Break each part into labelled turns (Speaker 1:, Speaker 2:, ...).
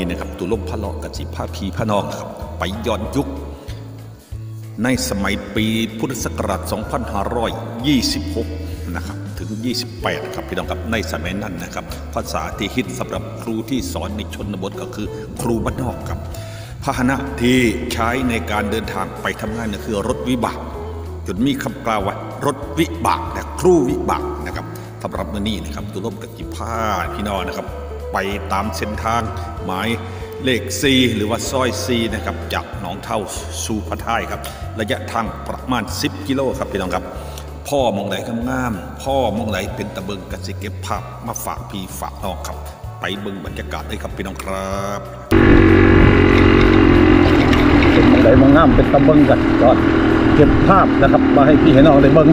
Speaker 1: นี้นะครับตุลมพะเลาะกับสิผ้าพีพระนองครับไปย้อนยุคในสมัยปีพุทธศักราช 2526 นะครับถึง 28 ครับพี่น้องครับในสมัยนั้นนะครับภาษาที่ฮิตสำหรับครูที่สอนในชนบทก็คือครูบ้านนอกครับพาหนะที่ใช้ในการเดินทางไปทำงานก็คือรถวิบากจนมีคำกล่าวว่ารถวิบากแต่ครูวิบากนะครับสำหรับมื้อนี้นะครับตุลมกับจิผ้าพี่น้องนะครับไปตามเส้นทางหมายเลข4หรือว่าซอย4นะครับจากหนองเท่าสู่พระท้ายครับระยะทางประมาณ10 กิโลครับพี่น้องครับพ่อมองไหนงามพ่อมองไหนเป็นตะเบิงกสิเก็บภาพมาฝากพี่ฝากน้องครับไปเบิ่งบรรยากาศเลยครับพี่น้องครับเป็นมองไหนมองงามเป็นตะเบิงกันก่อนเก็บภาพนะครับมาให้พี่ให้น้องได้เบิ่ง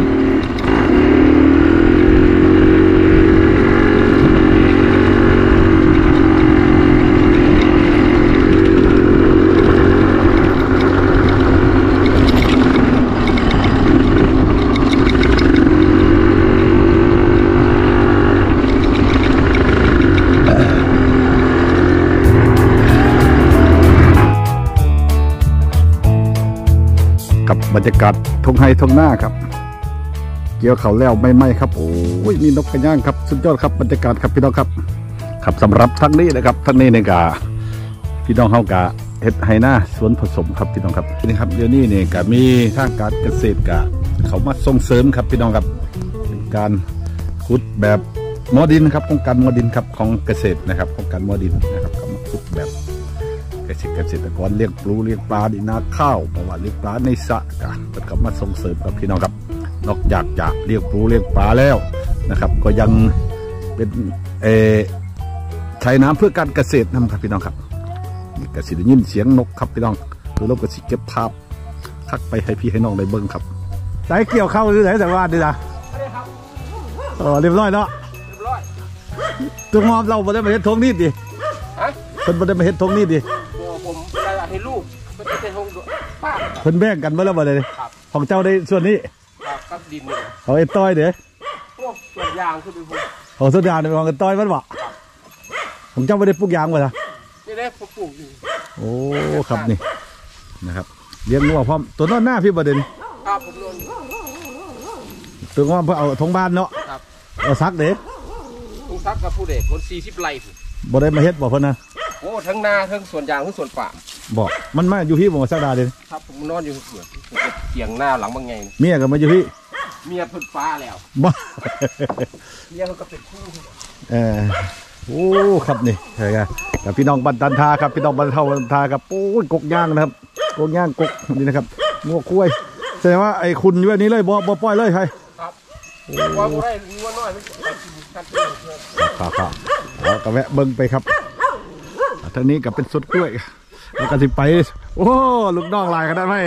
Speaker 1: บรรยากาศทงไฮทงหน้าครับเกี่ยวเขาแล้วไม่ไหมครับโอ้ยมีนกกระย่างครับสุดยอดครับบรรยากาศครับพี่น้องครับครับสำหรับทั้งนี้นะครับทั้งนี้ในกาพี่น้องเฮากะเฮ็ดไฮหน้าสวนผสมครับพี่น้องครับนี่ครับเดี๋ยวนี้เนี่ยกะมีทางการเกษตรกะเขามาส่งเสริมครับพี่น้องครับเป็นการขุดแบบมอดินครับโครงการมอดินครับของเกษตรนะครับโครงการมอดินนะครับก็มาขุดแบบเกษตรกรเลี้ยงปลูเลี้ยงปลาดีนาข้าวเพราะว่าเลี้ยงปลาในสระกันเป็นกำมาส่งเสริมกับพี่น้องครับนอกจากจะเลี้ยงปลูเลี้ยงปลาแล้วนะครับก็ยังเป็นใช้น้ำเพื่อการเกษตรนะครับพี่น้องครับกสิได้ยินเสียงนกครับพี่น้องคือเรากสิเก็บภาพทักไปให้พี่ให้น้องได้เบิ้งครับสายเกี่ยวเข้าหรือไหนแต่ว่าดีนะเรียบร้อยเนาะเรียบร้อยตัวมอมเราไม่ได้มาเห็นทงนี่ดิคนไม่ได้มาเห็นทงนี่ดิ
Speaker 2: ผมอยากให้ลูกเป็นเส้นทงป้า
Speaker 1: เพิ่นแบ่งกันเมื่อไรบ่เลยของเจ้าได้ส่วนนี้
Speaker 2: ครับดินเนี่ย
Speaker 1: ของไอ้ต้อยเด้อ
Speaker 2: ส่วนยางคือเป็น
Speaker 1: ของส่วนยางเป็นของไอ้ต้อยมันบ่ของเจ้าไม่ได้ปลูกยางบ่ล่ะ
Speaker 2: นี่ได้ปลูกอยู่
Speaker 1: โอ้ครับนี่นะครับเลี้ยงงัวพร้อมตัวนอนหน้าพี่บ่เด่น
Speaker 2: ครับผมนอน
Speaker 1: ตัวงัวเพื่อเอาทงบ้านเนาะเอาซักเด้
Speaker 2: ทงซักกับผู้เด็กคน40 ไร่
Speaker 1: บ่ได้มาเฮ็ดบ่เพิ่นนะ
Speaker 2: โอ้ทั้งนาทั้งสวนยางทั้งสวนป่า
Speaker 1: บอกมันมาอยู่พี่บ่สักดาเด่น
Speaker 2: ครับผมนอนอยู่สวนเตียงหน้าหลังบางไง
Speaker 1: เมียก็มาอยู่พี่
Speaker 2: เมียเพิ่นฟ้าแล้ว
Speaker 1: บ่
Speaker 2: เมียก็เป็นคู่
Speaker 1: โอ้ครับนี่ใช่ครับกับพี่น้องบันทันทาครับพี่น้องบันเทาบันทาครับโอ้ยกกย่างนะครับกกย่างกกนี่นะครับงวกคุ้ยแสดงว่าไอ้คุณอยู่แบบนี้เลยบ่ปล่อยเลยใช่
Speaker 2: ครับว่าบ่ได้ว่าน้อยมัน
Speaker 1: ครับก็แวะเบิ้งไปครับทางนี้กับเป็นสุดกล้วยแล้วก็สิไปโอ้ลูกน้องลายขนาดไหน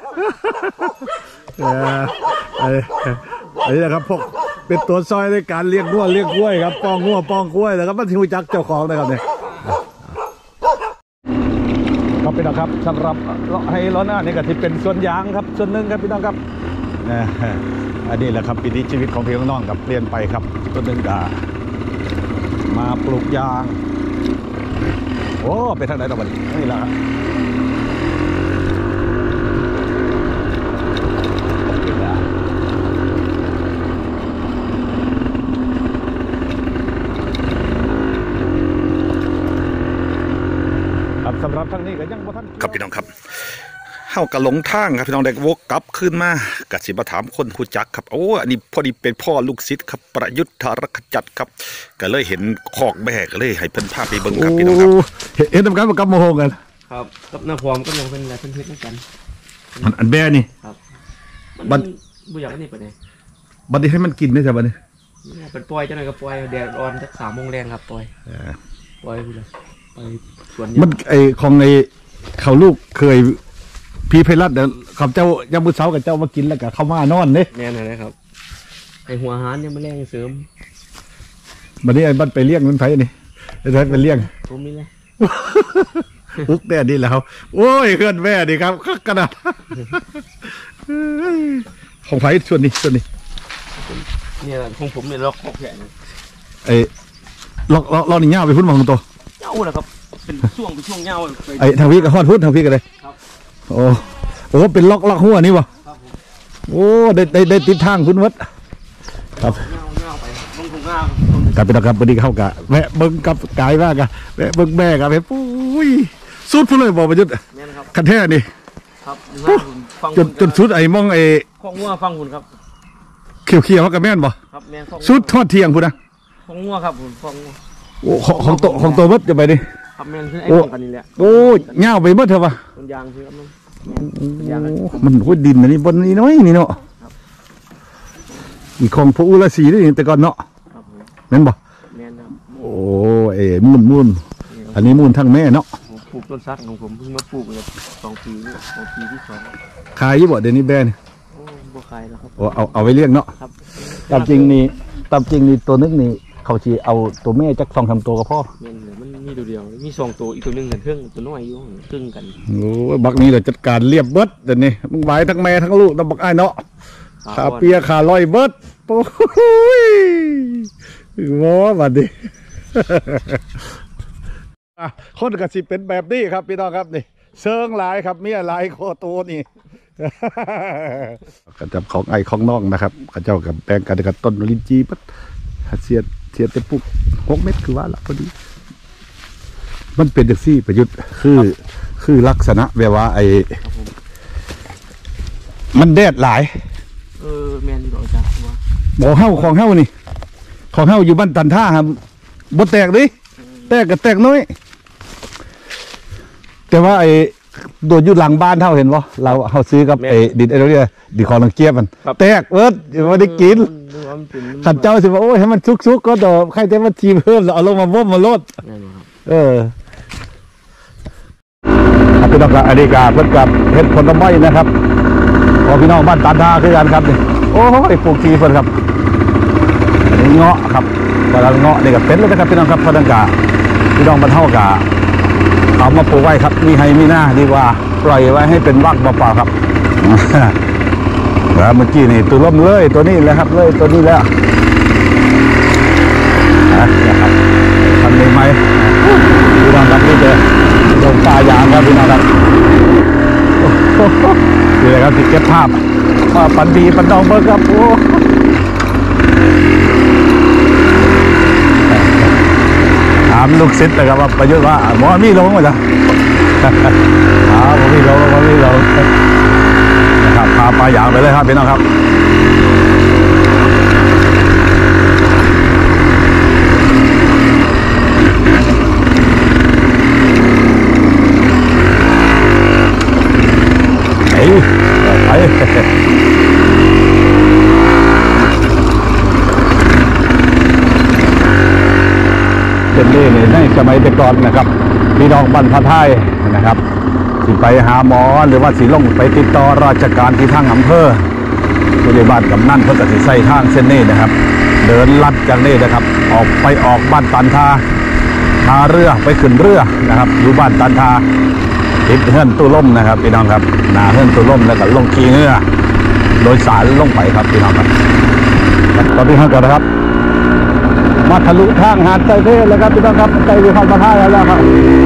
Speaker 1: นี่นะครับพวกเป็นตัวซอยในการเลี้ยงงัวเลี้ยงกล้วยครับปองงัวปองกล้วยแล้วก็มันทิ้งจักเจ้าของนะครับเนี่ยครับพี่น้องครับสำหรับให้ร้อนหน้านี่ก็ที่เป็นส่วนยางครับส่วนหนึ่งครับพี่น้องครับอันนี้แหละครับวิถีชีวิตของพี่น้องกับเปลี่ยนไปครับส่วนหนึ่งก็มาปลูกยางโอ้ไปทางไหนต่อไปนี่แหละครับสำหรับทางนี้ก็ยังบ่ทันครับพี่น้องครับเฮากะหลงทางครับพี่น้องได้วกกลับขึ้นมากะสิมาถามคนรู้จักครับโอ้อันนี้พอดีเป็นพ่อลูกศิษย์ครับประยุทธ์ธารขจัดครับก็เลยเห็นคอกแบกเลยให้เพิ่นพาไปเบิ่งครับพี่น้องครับเห็นทำการกับโมโหกัน
Speaker 2: ครับกับหน้าพร้อมก็ยังเป็นอะไรเป็นเพชรกัน
Speaker 1: มันอันแบนี่
Speaker 2: ครับมันบุญอยากนี่ไปไหน
Speaker 1: บัดนี้ให้มันกินได้ใช่บัดนี้
Speaker 2: เป็นปล่อยเจ้าหน่อยก็ปล่อยแดดร้อนสัก3 โมงแรงครับปล่อยไปเลยไปสวน
Speaker 1: มันไอของไอเขาลูกเคยพี่ไพรัตเดี๋ยวเขาเจ้ายามมื้อเช้ากับเจ้ามากินแล้วก็เข้ามานอนเนี่ย
Speaker 2: แน่นอนนะครับไอหัวหานยังไม่แรงเสริม
Speaker 1: บัดนี้ไอ้บัดไปเลี้ยงมันไผนี่ไอ้ไผไปเลี้ยง
Speaker 2: ผมนี่แหละ
Speaker 1: อุ๊กแน่ดีแล้วโอ้ยเคลื่อนแม่ดีครับกระดาษของไผส่วนนี้
Speaker 2: เนี่ยของผมเนี่ยล็อกแขน
Speaker 1: ไอ้ล็อกนี่เงาไปพุ่นมองตัว
Speaker 2: เงาเหรอครับเป็นช่วงเงา
Speaker 1: ไอ้ทางพี่ก็ฮอดพุทธทางพี่ก็เลย
Speaker 2: ครับ
Speaker 1: โอ้เป็นล็อกหัวนี่วะ
Speaker 2: ครับผม
Speaker 1: โอ้ได้ติดทางคุณวัดครับ
Speaker 2: เงาไปลงถุงเงา
Speaker 1: กับเป็นครับวันนี้เข้ากะแวะเบิ้งกับกายว่ากะแวะเบิ้งแม่กับเฮ้ยปุ้ยสุดพุ่นเลยบอกประยุทธ์
Speaker 2: แม่นครับ
Speaker 1: คันแท้นี่
Speaker 2: ครับฟัง
Speaker 1: จนสุดไอ้มองไอ้
Speaker 2: ข้องงัวฟังหุ่นครับ
Speaker 1: เขียวๆกับแม่นบ่
Speaker 2: ครับแม่นข้อง
Speaker 1: สุดทอดเที่ยงพุ่นนะ
Speaker 2: ข้องงัวครับหุ่นข้องงัว
Speaker 1: โอ้ของตัววัดจะไปดิ
Speaker 2: ครับแม่นคือไอ้ของกันนี่แหละ
Speaker 1: โอ้เงาไปเบิดเถอะวะ
Speaker 2: ต้นยางคือครับแม่น
Speaker 1: โอ้มันหัวดินอันนี้บนนี้น้อยนี่เนาะอีกของพระอุลศรีนี่แต่ก่อนเนาะ
Speaker 2: ครับผม
Speaker 1: แม่นบ่
Speaker 2: แม่นครับ
Speaker 1: โอ้มูลอันนี้มูลทั้งแม่เนาะ
Speaker 2: ผมปลูกต้นซักของผมเพิ่งมาปลูกเลย2 ปีนี่ปีที่ 2
Speaker 1: ขายอยู่บ่เดี๋ยวนี้แบน
Speaker 2: โอ้บ่ขายแล้วครับ
Speaker 1: โอ้เอาไว้เลี้ยงเนาะ
Speaker 2: ครับ
Speaker 1: ตามจริงนี่ตัวนึกนี่เขาสิเอาตัวแม่จัก2-3ตัวก็พอ
Speaker 2: แม่นเลยมันมีตัวเดียวมี2ตัวอีกตัวนึงกันเครื่องตัวน้อยอยู่ครึ่งกัน
Speaker 1: โอ้ยบักนี้เดี๋ยวจัดการเรียบเบิดเดี๋ยวนี้มึงไหวทั้งแม่ทั้งลูกต้องบักอ้ายเนาะขาเปียขาลอยเบิดโอ้ยงอบัดนี้ คนกสิเป็นแบบนี้ครับพี่น้องครับนี่เซิงหลายครับเมียหลายโคโตนี่ กระจับของไอ้ของน้องนะครับกระเจ้ากับแปลงกันกับต้นลิ้นจีปั๊บเสียดแต่ปุ๊บ6 เม็ดคือว่าละพอดี มันเป็นจังซี่ประยุทธ์คือลักษณะแบบว่าไอ้
Speaker 2: ครับผม
Speaker 1: มันแดดหลาย
Speaker 2: แม่นอยู่ดอกจ้าว่า
Speaker 1: บ่เฮาของเฮานี่ของเฮาอยู่บ้านตันท่าครับบ่แตกดิแตกก็แตกน้อยแต่ว่าไอ้โดดอยู่หลังบ้านเฮาเห็นบ่เฮาซื้อกับไอ้ดินไอ้เนี่ยดินของลังเกียบมันแตกเบิดบ่ได้กินขันเจ้าสิว่าโอ้ยให้มันสุกๆก็ดอกใครจะมาทีเพิ่มแล้วเอาลงมาบ่มมาโลด
Speaker 2: แม่นครับ
Speaker 1: ครับพี่น้องครับอดีกาเพิ่นกับเฮ็ดผลไม้นะครับของพี่น้องบ้านตันท่าคือกันครับนี่โอ้ยปลูกทีเพิ่นครับอันนี้เงาะครับกำลังเงาะนี่ก็เป็นแล้วนะครับพี่น้องครับเพราะนั้นกะพี่น้องบ้านเฮากะเอามาปลูกไว้ครับมีให้มีหน้าดีกว่าปล่อยไว้ให้เป็นว่างเปล่าๆครับ แล้วเมื่อกี้นี่ตัวล้มเลยตัวนี้แหละครับเลยตัวนี้แล้วนะครับทำได้ไหมพี่น้องครับนี่เจอลงป่ายางครับพี่น้องครับนี่แหละครับที่เก็บภาพว่าปันดีปันดองเบิร์ครับโอ้ถามลูกศิษย์นะครับว่าประยุทธ์ว่าหมอมีลงมั้ยจ๊ะหมอมีลงนะครับพาปลายางไปเลยครับพี่น้องครับไปเป็นนี่ในสมัยแต่ก่อนนะครับพี่น้องบ้านพระไทยนะครับสิไปหาหมอหรือว่าสิลงไปติดต่อราชการที่ทางอำเภอผู้ใหญ่บ้านกำนันเพื่อสิใส่ทางเส้นนี้นะครับเดินลัดจากนี้นะครับออกบ้านตันทาเรือไปขึ้นเรือนะครับอยู่บ้านตันทาติดเฮือนตู้ล่มนะครับพี่น้องครับหนาเฮือนตู้ล่มแล้วก็ลงขี่เงือโดยสารลงไปครับพี่น้องครับตอนนี้ห้างกันนะครับมาทะลุทางหาดไตเทแล้วครับพี่น้องครับไตวิพากษ์มาท่าแล้วครับ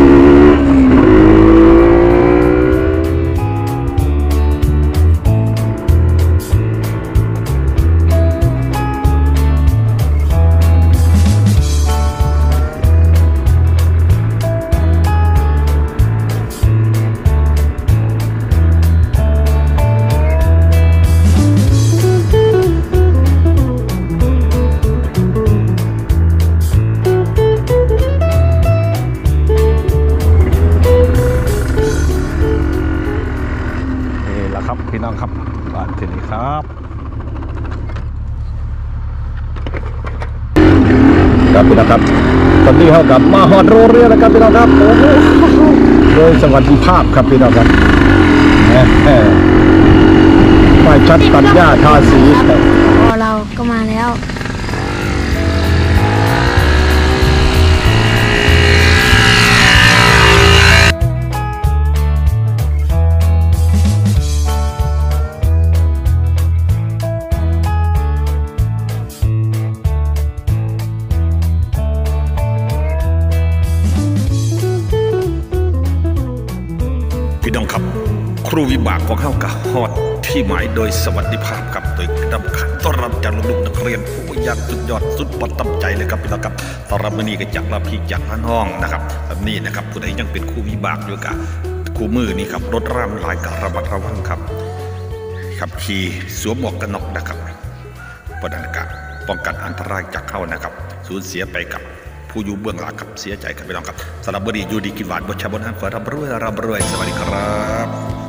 Speaker 1: พี่น้องครับบ้านที่นี่ครับครับพี่น้องครับตอนนี้เขากลับมาฮอดโรงเรียนแล้วครับพี่น้องครับโอ้โหโดยสวัสดิภาพครับพี่น้องครับฝ่ายชัดตัดหญ้าทาสี
Speaker 3: เราก็มาแล้ว
Speaker 1: รูวิบากของเขากับฮอดที่หมายโดยสวัสดิภาพครับโดยนำการต้อนรับจากลูกนักเรียนผู้ยากสุดยอดสุดประทับใจเลยครับพี่น้องครับตอนรับมื้อนี้ก็จากรับพี่จากน้องนะครับแบบนี้นะครับผู้ใดยังเป็นครูวิบากอยู่กับครูมือนี่ครับรถร่ามลายกับระมัดระวังครับขับขี่สวมหมวกกันน็อกนะครับป้องกันอันตรายจากเขานะครับสูญเสียไปกับผู้อยู่เบื้องหลังครับเสียใจครับพี่น้องครับสำหรับมื้อนี้อยู่ดีกินหวานบนชาบนห้างขอรับรวยสวัสดีครับ